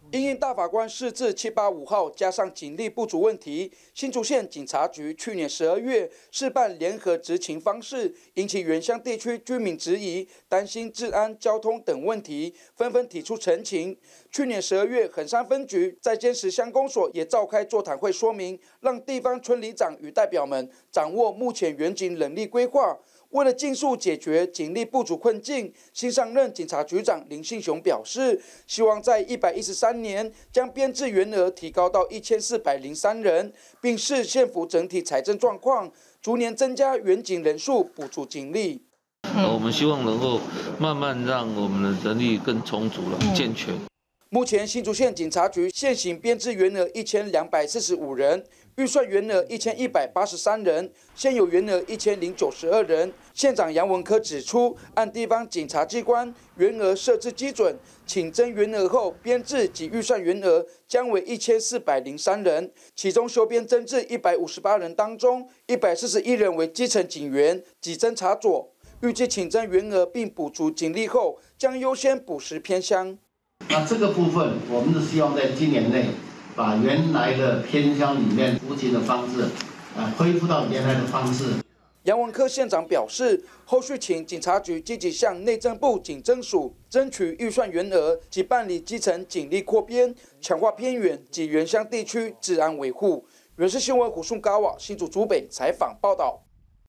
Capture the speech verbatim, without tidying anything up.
因应大法官释字七八五号，加上警力不足问题，新竹县警察局去年十二月试办联合执勤方式，引起原乡地区居民质疑，担心治安、交通等问题，纷纷提出陈情。去年十二月，横山分局在尖石乡公所也召开座谈会，说明让地方村里长与代表们掌握目前远警人力规划。为了尽速解决警力不足困境，新上任警察局长林信雄表示，希望在一百一十三年将编制员额提高到一千四百零三人，并视县府整体财政状况，逐年增加远警人数，补足警力。 我们希望能够慢慢让我们的人力更充足了、健全。 目前新竹县警察局现行编制员额一千两百四十五人，预算员额一千一百八十三人，现有员额一千零九十二人。县长杨文科指出，按地方警察机关员额设置基准，请增员额后，编制及预算员额将为一千四百零三人，其中修编增至一百五十八人当中，一百四十一人为基层警员及侦查佐。预计请增员额并补足警力后，将优先补实偏乡。 那这个部分，我们是希望在今年内，把原来的偏乡里面服勤的方式，呃，恢复到原来的方式。 杨文科县长表示，后续请警察局积极向内政部警政署争取预算员额及办理基层警力扩编，强化偏远及原乡地区治安维护。原视新闻胡顺高瓦新竹竹北采访报道。